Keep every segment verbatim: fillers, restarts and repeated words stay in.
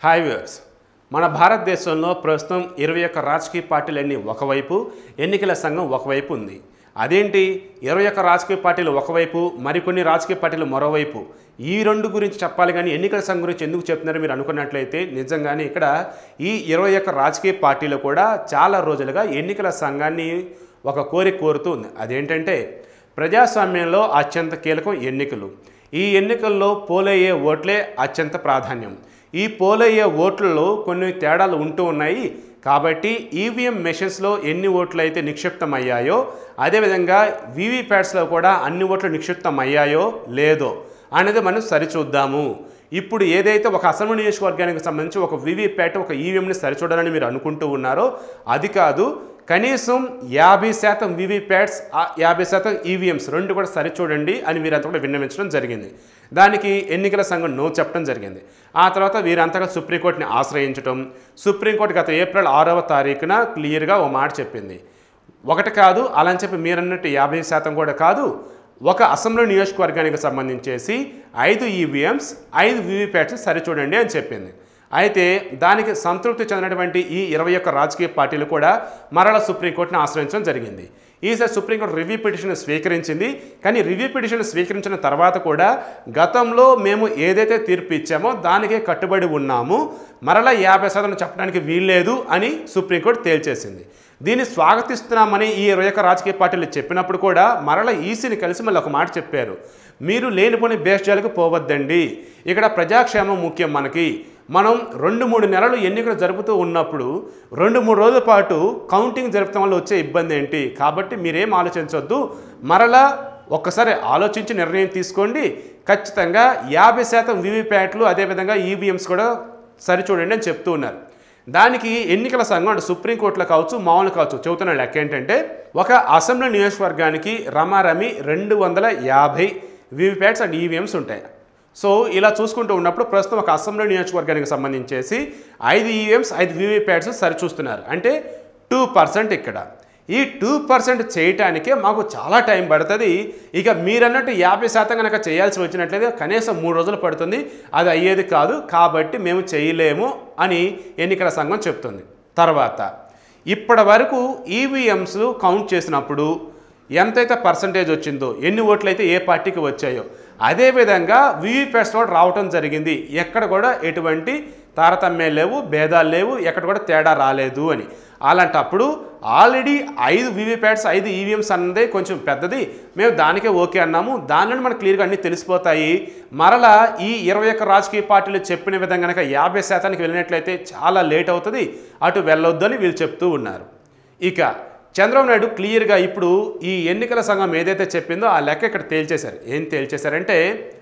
Hi viewers, మన భారతదేశంలో ప్రస్తుతం ఇరవై ఒక్క రాజకీయ పార్టీలన్నీ ఒకవైపు, ఎన్నికల సంఘం ఒకవైపు ఉంది. అదేంటి ఇరవై ఒక్క రాజకీయ పార్టీలు ఒకవైపు, మరికొన్ని రాజకీయ పార్టీలు మరోవైపు? ఈ రెండు గురించి చెప్పాలి కానీ ఎన్నికల సంఘం గురించి ఎందుకు చెప్తున్నారో మీరు అనుకున్నట్లయితే, నిజంగానే ఇక్కడ ఈ ఇరవై ఒక్క రాజకీయ పార్టీలు కూడా చాలా రోజులుగా ఎన్నికల సంఘాన్ని ఒక కోరిక కోరుతూ ఉంది. అదేంటంటే ప్రజాస్వామ్యంలో అత్యంత కీలకం ఎన్నికలు. ఈ ఎన్నికల్లో పోలయ్యే ఓట్లే అత్యంత ప్రాధాన్యం. ఈ పోలయ్యే ఓట్లలో కొన్ని తేడాలు ఉంటూ ఉన్నాయి. కాబట్టి ఈవీఎం మెషిన్స్లో ఎన్ని ఓట్లు అయితే నిక్షిప్తమయ్యాయో, అదేవిధంగా వీవీప్యాట్స్లో కూడా అన్ని ఓట్లు నిక్షిప్తమయ్యాయో లేదో అనేది మనం సరిచూద్దాము. ఇప్పుడు ఏదైతే ఒక అసెంబ్లీ నియోజకవర్గానికి సంబంధించి ఒక వీవీప్యాట్, ఒక ఈవీఎంని సరిచూడాలని మీరు అనుకుంటూ ఉన్నారో అది కాదు. కనీసం యాభై శాతం వీవీప్యాట్స్, యాభై శాతం ఈవీఎంస్ రెండు కూడా సరిచూడండి అని వీరంతా కూడా విన్నవించడం జరిగింది. దానికి ఎన్నికల సంఘం నో చెప్పడం జరిగింది. ఆ తర్వాత వీరంతగా సుప్రీంకోర్టుని ఆశ్రయించడం, సుప్రీంకోర్టు గత ఏప్రిల్ ఆరవ తారీఖున క్లియర్గా ఓ మాట చెప్పింది. ఒకటి కాదు అలా అని చెప్పి మీరన్నట్టు యాభై శాతం కూడా కాదు, ఒక అసెంబ్లీ నియోజకవర్గానికి సంబంధించేసి ఐదు ఈవీఎంస్, ఐదు వీవీప్యాట్స్ సరిచూడండి అని చెప్పింది. అయితే దానికి సంతృప్తి చెందినటువంటి ఈ ఇరవై ఒక్క రాజకీయ పార్టీలు కూడా మరలా సుప్రీంకోర్టును ఆశ్రయించడం జరిగింది. ఈసారి సుప్రీంకోర్టు రివ్యూ పిటిషన్ స్వీకరించింది. కానీ రివ్యూ పిటిషన్ స్వీకరించిన తర్వాత కూడా గతంలో మేము ఏదైతే తీర్పు ఇచ్చామో దానికే కట్టుబడి ఉన్నాము, మరలా యాభై శాతం చెప్పడానికి వీల్లేదు అని సుప్రీంకోర్టు తేల్చేసింది. దీన్ని స్వాగతిస్తున్నామని ఈ ఇరవై ఒక్క రాజకీయ పార్టీలు చెప్పినప్పుడు కూడా మరలా ఈసీని కలిసి మళ్ళీ ఒక మాట చెప్పారు. మీరు లేనిపోని బేస్జాలకు పోవద్దండి, ఇక్కడ ప్రజాక్షేమం ముఖ్యం. మనకి మనం రెండు మూడు నెలలు ఎన్నికలు జరుపుతూ ఉన్నప్పుడు రెండు మూడు రోజుల పాటు కౌంటింగ్ జరపడం వల్ల వచ్చే ఇబ్బంది ఏంటి? కాబట్టి మీరేం ఆలోచించవద్దు, మరలా ఒక్కసారి ఆలోచించి నిర్ణయం తీసుకోండి. ఖచ్చితంగా యాభై శాతం వీవీప్యాట్లు అదేవిధంగా ఈవీఎంస్ కూడా సరిచూడండి అని చెప్తూ ఉన్నారు. దానికి ఎన్నికల సంఘం అంటే సుప్రీంకోర్టులో కావచ్చు, మామూలు కావచ్చు, చెబుతున్న లెక్క ఏంటంటే ఒక అసెంబ్లీ నియోజకవర్గానికి రమారమి రెండు వందల యాభై వీవీప్యాట్స్ అండ్ ఈవీఎంస్ ఉంటాయి. సో ఇలా చూసుకుంటూ ఉన్నప్పుడు ప్రస్తుతం ఒక అసెంబ్లీ నియోజకవర్గానికి సంబంధించేసి ఐదు ఈవీఎంస్, ఐదు వీవీప్యాట్స్ సరిచూస్తున్నారు. అంటే టూ పర్సెంట్ ఇక్కడ ఈ టూ పర్సెంట్ చేయటానికే మాకు చాలా టైం పడుతుంది. ఇక మీరన్నట్టు యాభై శాతం కనుక చేయాల్సి వచ్చినట్లయితే కనీసం మూడు రోజులు పడుతుంది, అది అయ్యేది కాదు, కాబట్టి మేము చేయలేము అని ఎన్నికల సంఘం చెప్తుంది. తర్వాత ఇప్పటి వరకు ఈవీఎంస్ కౌంట్ చేసినప్పుడు ఎంతైతే పర్సంటేజ్ వచ్చిందో, ఎన్ని ఓట్లు అయితే ఏ పార్టీకి వచ్చాయో, అదేవిధంగా వీవీప్యాట్స్ కూడా రావటం జరిగింది. ఎక్కడ కూడా ఎటువంటి తారతమ్యాలు లేవు, భేదాలు లేవు, ఎక్కడ కూడా తేడా రాలేదు అని. అలాంటప్పుడు ఆల్రెడీ ఐదు వీవీప్యాట్స్, ఐదు ఈవీఎంస్ అన్నదే కొంచెం పెద్దది, మేము దానికే ఓకే అన్నాము, దానిలో మనకు క్లియర్గా అన్నీ తెలిసిపోతాయి. మరలా ఈ ఇరవై ఒక్క రాజకీయ పార్టీలు చెప్పిన విధంగా కనుక యాభై శాతానికి వెళ్ళినట్లయితే చాలా లేట్ అవుతుంది, అటు వెళ్ళొద్దు అని వీళ్ళు చెప్తూ ఉన్నారు. ఇక చంద్రబాబు నాయుడు క్లియర్గా ఇప్పుడు ఈ ఎన్నికల సంఘం ఏదైతే చెప్పిందో ఆ లెక్క ఇక్కడ తేల్చేశారు. ఏం తేల్చేశారంటే,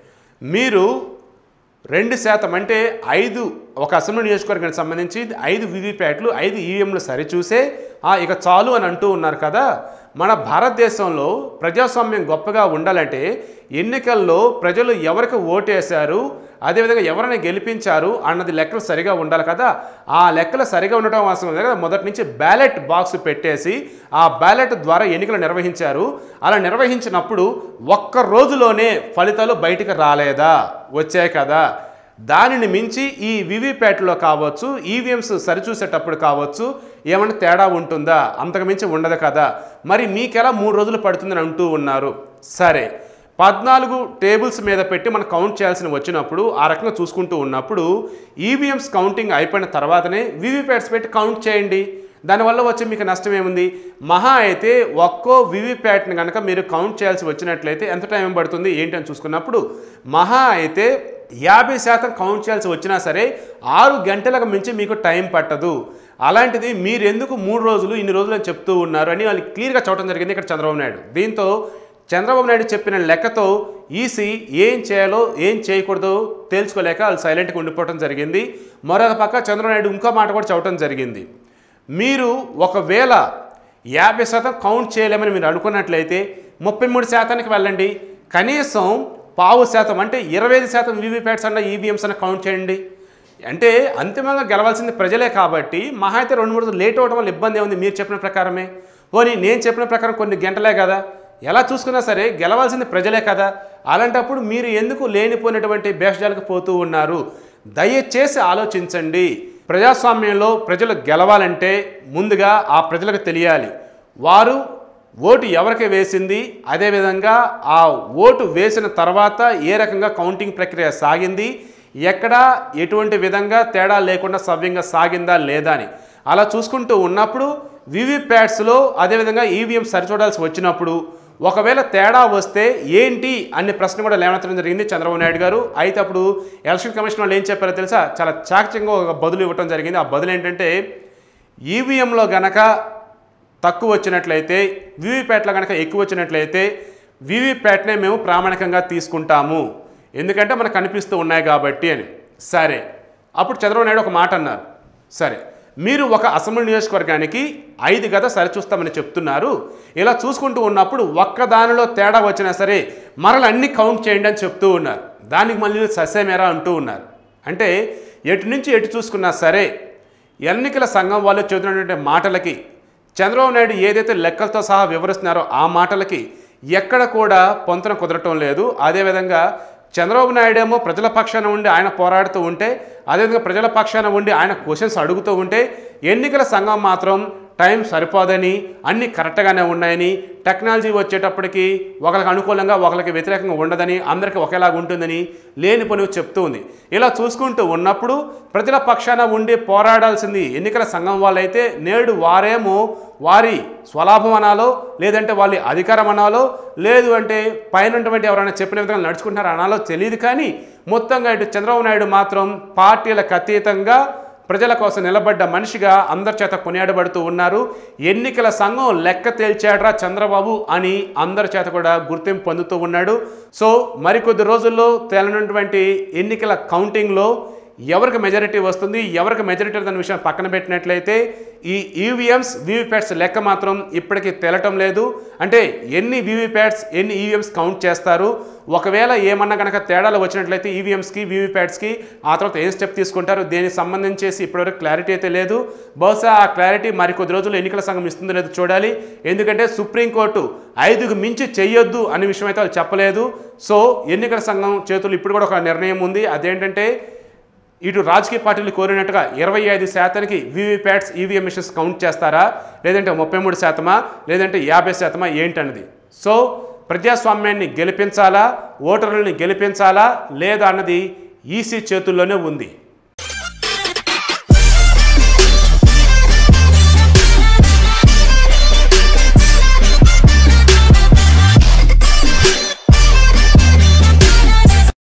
మీరు రెండు శాతం అంటే ఐదు ఒక అసెంబ్లీ నియోజకవర్గానికి సంబంధించి ఐదు వీవీప్యాట్లు, ఐదు ఈవీఎంలు సరిచూసే ఇక చాలు అని అంటూ ఉన్నారు కదా. మన భారతదేశంలో ప్రజాస్వామ్యం గొప్పగా ఉండాలంటే ఎన్నికల్లో ప్రజలు ఎవరికి ఓటేశారు, అదేవిధంగా ఎవరైనా గెలిపించారు అన్నది లెక్కలు సరిగా ఉండాలి కదా. ఆ లెక్కలు సరిగా ఉండటం అవసరం ఉంది కదా. మొదటి నుంచి బ్యాలెట్ బాక్స్ పెట్టేసి ఆ బ్యాలెట్ ద్వారా ఎన్నికలు నిర్వహించారు. అలా నిర్వహించినప్పుడు ఒక్క రోజులోనే ఫలితాలు బయటికి రాలేదా? వచ్చాయి కదా. దానిని మించి ఈ వీవీప్యాట్లో కావచ్చు, ఈవీఎంస్ సరిచూసేటప్పుడు కావచ్చు ఏమన్నా తేడా ఉంటుందా? అంతకు మించి ఉండదు కదా. మరి మీకెలా మూడు రోజులు పడుతుందని అంటూ ఉన్నారు. సరే, పద్నాలుగు టేబుల్స్ మీద పెట్టి మనం కౌంట్ చేయాల్సిన వచ్చినప్పుడు ఆ రకంగా చూసుకుంటూ ఉన్నప్పుడు ఈవీఎంస్ కౌంటింగ్ అయిపోయిన తర్వాతనే వీవీప్యాట్స్ పెట్టి కౌంట్ చేయండి. దానివల్ల వచ్చే మీకు నష్టం ఏముంది? మహా అయితే ఒక్కో వీవీప్యాట్ని కనుక మీరు కౌంట్ చేయాల్సి వచ్చినట్లయితే ఎంత టైం పడుతుంది ఏంటి అని చూసుకున్నప్పుడు మహా అయితే యాభై శాతం కౌంట్ చేయాల్సి వచ్చినా సరే ఆరు గంటలకు మించి మీకు టైం పట్టదు. అలాంటిది మీరు ఎందుకు మూడు రోజులు ఇన్ని రోజులు అని చెప్తూ ఉన్నారు అని వాళ్ళు క్లియర్గా చూడటం జరిగింది ఇక్కడ చంద్రబాబు నాయుడు. దీంతో చంద్రబాబు నాయుడు చెప్పిన లెక్కతో ఈసీ ఏం చేయాలో ఏం చేయకూడదో తేల్చుకోలేక వాళ్ళు సైలెంట్గా ఉండిపోవడం జరిగింది. మరొక పక్క చంద్రబాబు నాయుడు ఇంకో మాట కూడా చెప్పడం జరిగింది. మీరు ఒకవేళ యాభై శాతం కౌంట్ చేయలేమని మీరు అనుకున్నట్లయితే ముప్పై మూడు శాతానికి వెళ్ళండి, కనీసం పావు శాతం అంటే ఇరవై ఐదు శాతం వీవీప్యాట్స్ అన్న ఈవీఎంస్ అన్న కౌంట్ చేయండి. అంటే అంతిమంగా గెలవాల్సింది ప్రజలే కాబట్టి మహా అయితే రెండు మూడు లేట్ అవడం వల్ల ఇబ్బంది ఏముంది? మీరు చెప్పిన ప్రకారమే, పోనీ నేను చెప్పిన ప్రకారం కొన్ని గంటలే కదా, ఎలా చూసుకున్నా సరే గెలవాల్సింది ప్రజలే కదా. అలాంటప్పుడు మీరు ఎందుకు లేనిపోయినటువంటి బేషజాలకు పోతూ ఉన్నారు? దయచేసి ఆలోచించండి. ప్రజాస్వామ్యంలో ప్రజలు గెలవాలంటే ముందుగా ఆ ప్రజలకు తెలియాలి వారు ఓటు ఎవరికి వేసింది, అదేవిధంగా ఆ ఓటు వేసిన తర్వాత ఏ రకంగా కౌంటింగ్ ప్రక్రియ సాగింది, ఎక్కడ ఎటువంటి విధంగా తేడా లేకుండా సవ్యంగా సాగిందా లేదా అని. అలా చూసుకుంటూ ఉన్నప్పుడు వీవీప్యాట్స్లో అదేవిధంగా ఈవీఎం సరిచూడాల్సి వచ్చినప్పుడు ఒకవేళ తేడా వస్తే ఏంటి అనే ప్రశ్న కూడా లేవనెత్తడం జరిగింది చంద్రబాబు నాయుడు గారు. అయితే అప్పుడు ఎలక్షన్ కమిషన్ వాళ్ళు ఏం చెప్పారో తెలుసా, చాలా చాకచక్యంగా ఒక బదులు ఇవ్వటం జరిగింది. ఆ బదులు ఏంటంటే ఈవీఎంలో గనక తక్కువ వచ్చినట్లయితే వీవీప్యాట్లో కనుక ఎక్కువ వచ్చినట్లయితే వీవీప్యాట్నే మేము ప్రామాణికంగా తీసుకుంటాము, ఎందుకంటే మనకు కనిపిస్తూ ఉన్నాయి కాబట్టి అని. సరే, అప్పుడు చంద్రబాబు నాయుడు ఒక మాట అన్నారు, సరే మీరు ఒక అసెంబ్లీ నియోజకవర్గానికి ఐదు గద సరిచూస్తామని చెప్తున్నారు, ఇలా చూసుకుంటూ ఉన్నప్పుడు ఒక్కదానిలో తేడా వచ్చినా సరే మరల అన్ని కౌంట్ చేయండి అని చెప్తూ ఉన్నారు. దానికి మళ్ళీ ససేమేరా అంటూ ఉన్నారు. అంటే ఎటు నుంచి ఎటు చూసుకున్నా సరే ఎన్నికల సంఘం వాళ్ళు చెబుతున్నటువంటి మాటలకి చంద్రబాబు నాయుడు ఏదైతే లెక్కలతో సహా వివరిస్తున్నారో ఆ మాటలకి ఎక్కడ కూడా పొంతన కుదరటం లేదు. అదేవిధంగా చంద్రబాబు నాయుడు ఏమో ప్రజల పక్షాన ఉండి ఆయన పోరాడుతూ ఉంటే, అదేవిధంగా ప్రజల పక్షాన ఉండి ఆయన క్వశ్చన్స్ అడుగుతూ ఉంటే ఎన్నికల సంఘం మాత్రం టైం సరిపోదని, అన్నీ కరెక్ట్గానే ఉన్నాయని, టెక్నాలజీ వచ్చేటప్పటికి ఒకరికి అనుకూలంగా ఒకరికి వ్యతిరేకంగా ఉండదని, అందరికీ ఒకేలాగా ఉంటుందని లేని పని చెప్తూ ఉంది. ఇలా చూసుకుంటూ ఉన్నప్పుడు ప్రజల పక్షాన ఉండి పోరాడాల్సింది ఎన్నికల సంఘం వాళ్ళైతే నేడు వారేమో వారి స్వలాభం అనాలో, లేదంటే వాళ్ళ అధికారం అనాలో, లేదు అంటే పైనటువంటి ఎవరైనా చెప్పిన విధంగా నడుచుకుంటున్నారో అనాలో తెలియదు. కానీ మొత్తంగా ఇటు చంద్రబాబు నాయుడు మాత్రం పార్టీలకు అతీతంగా ప్రజల కోసం నిలబడ్డ మనిషిగా అందరి చేత కొనియాడబడుతూ ఉన్నారు. ఎన్నికల సంఘం లెక్క తేల్చాడ్రా చంద్రబాబు అని అందరి చేత కూడా గుర్తింపు పొందుతూ ఉన్నాడు. సో మరికొద్ది రోజుల్లో తేలనటువంటి ఎన్నికల కౌంటింగ్లో ఎవరికి మెజారిటీ వస్తుంది, ఎవరికి మెజారిటీ దాని విషయం పక్కన పెట్టినట్లయితే ఈ ఈవీఎంస్ వీవీప్యాట్స్ లెక్క మాత్రం ఇప్పటికీ తేలటం లేదు. అంటే ఎన్ని వీవీప్యాట్స్ ఎన్ని ఈవీఎంస్ కౌంట్ చేస్తారు, ఒకవేళ ఏమన్నా కనుక తేడాలు వచ్చినట్లయితే ఈవీఎంస్కి వీవీప్యాట్స్కి ఆ తర్వాత ఏం స్టెప్ తీసుకుంటారు దీనికి సంబంధించేసి ఇప్పటివరకు క్లారిటీ అయితే లేదు. బహుశా ఆ క్లారిటీ మరికొద్ది రోజుల్లో ఎన్నికల సంఘం ఇస్తుందో లేదో చూడాలి. ఎందుకంటే సుప్రీంకోర్టు ఐదుకు మించి చెయ్యొద్దు అనే విషయం అయితే వాళ్ళు చెప్పలేదు. సో ఎన్నికల సంఘం చేతులు ఇప్పుడు కూడా ఒక నిర్ణయం ఉంది. అదేంటంటే ఇటు రాజకీయ పార్టీలు కోరినట్టుగా ఇరవై ఐదు శాతానికి వీవీప్యాట్స్ ఈవీఎం మిషన్స్ కౌంట్ చేస్తారా, లేదంటే ముప్పై మూడు శాతమా, లేదంటే యాభై శాతమా ఏంటన్నది. సో ప్రజాస్వామ్యాన్ని గెలిపించాలా, ఓటర్లని గెలిపించాలా లేదా అన్నది ఈసీ చేతుల్లోనే ఉంది.